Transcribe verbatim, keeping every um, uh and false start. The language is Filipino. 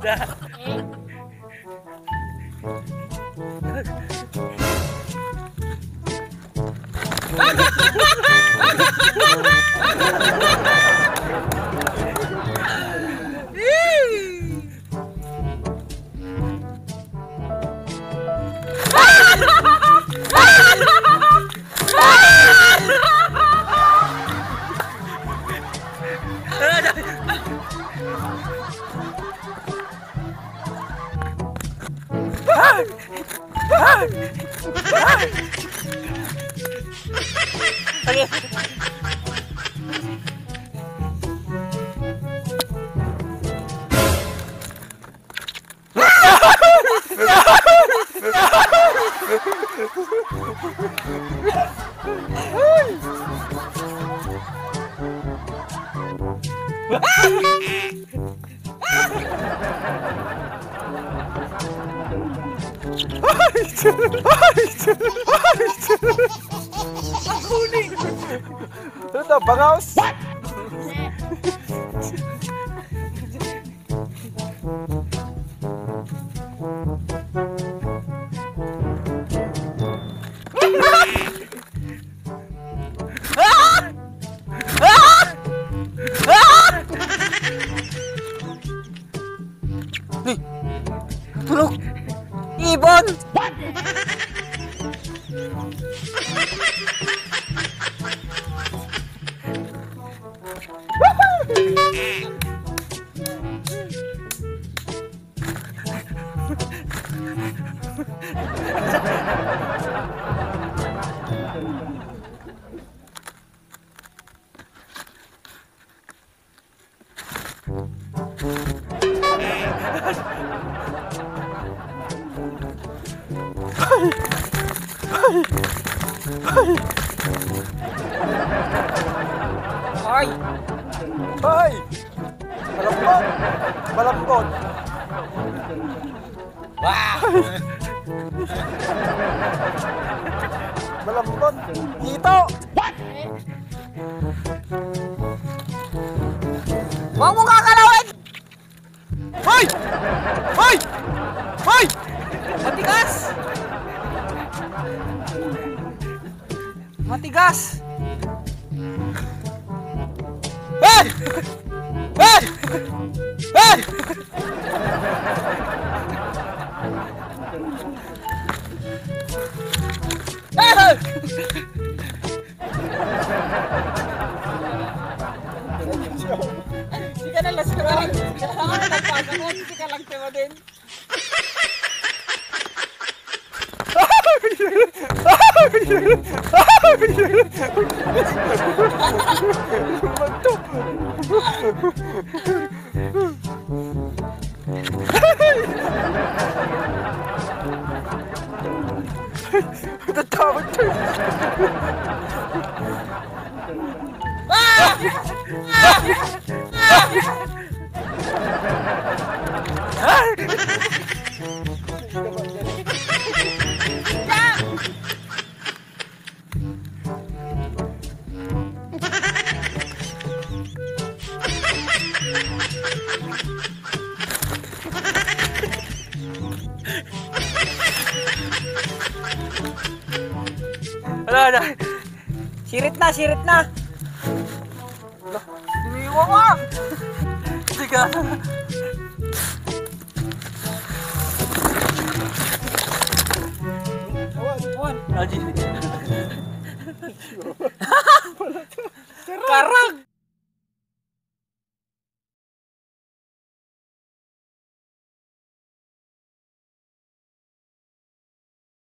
Ito, bangaws! What? Tulog! Ibon! Ay! Ay! Malambot! Malambot! Wow! Malambot! Dito! What? Huwag mo kakalawin! Ay! Ay! Ay! Matigas! Matigas! Ay! Ay! Ay! Ah! Hindi ka nalas ka lang. Ako na nagpasa ko. Hindi ka lang tema din. Natawag ka! Wala na. Sirit na, sirit na. Iniwan ka. Sige. Awan, awan. Karang.